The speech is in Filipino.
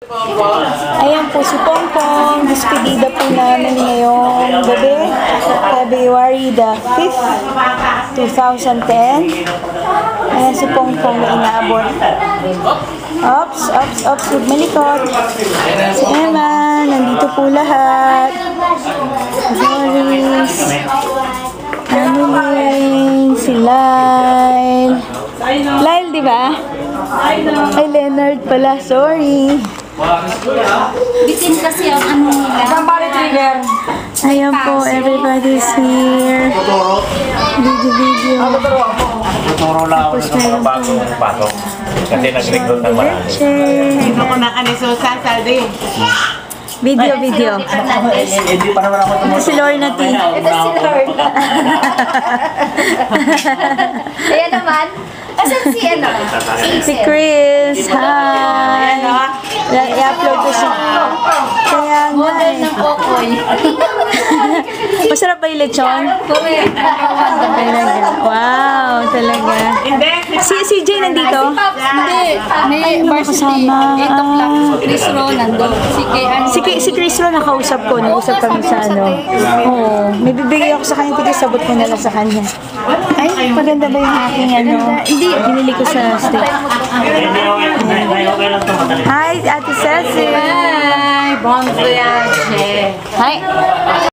Ayan po si Pongpong. Despedida po namin ngayong gabi. February the 5th, 2010. Ayan si Pongpong na inaabot. Ops. Huwag malikot. Si Emma. Nandito po lahat. Doris. Annalyn. Si Lyle. Lyle, di ba? Ay, Leonard pala. Sorry. Bitin kasi ang ano nila. Trigger. Ayan po, everybody's here. Video. Tuturo lang ako sa mga bagong patong. Kasi nag-recruit ng marami. Ito ko na kanisosan, Saldi. Video. Hindi pa naman ako Ito si Lorna T. Ito si Lorna. Ayan naman. Asan si ano? Si Chris. Hi. I-upload ko siya. Kaya nga Model ng Pokoy. Masarap ba yung lechon? Correct. Talaga. Wow, talaga. Si Jay nandito? Hindi. May varsity. 8 o'clock. Chris Ro nandun. Si Chris Ro nakausap ko. Nag-usap kami sa ano. Oo. May bibigay ako sa kanya. Sabot ko na lang sa kanya. Ay, maganda ba yung aking ano? Hindi. Binili ko sa steak. Hi, Ate Ceci. Hi, bon voyage. Hi.